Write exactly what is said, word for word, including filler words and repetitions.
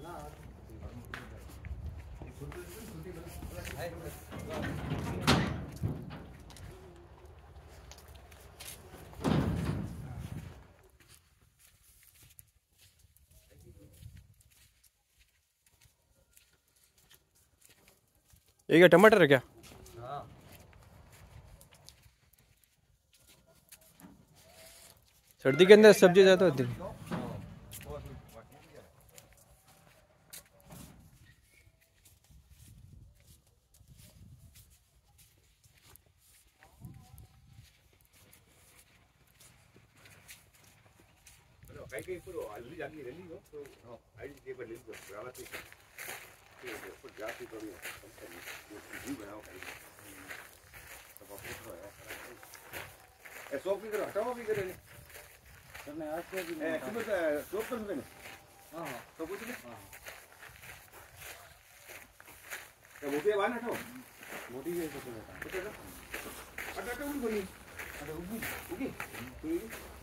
ये क्या टमाटर है क्या? हाँ। सर्दी के अंदर सब्जी ज़्यादा होती है। Cái cái cái độ lý dẫn gì đến đi đó, ấy cái vật lý của nó là cái cái cái giá trị của nó, không phải một gì vào cái, nó có cái rồi, cái số cái đó, cháu cái này, cái này ở cái gì? cái cái số cái này, ờ, số cái gì? cái một cái bán hay không? một cái gì cái này? cái đó, ada cái ubi, ada ubi, ubi, ubi.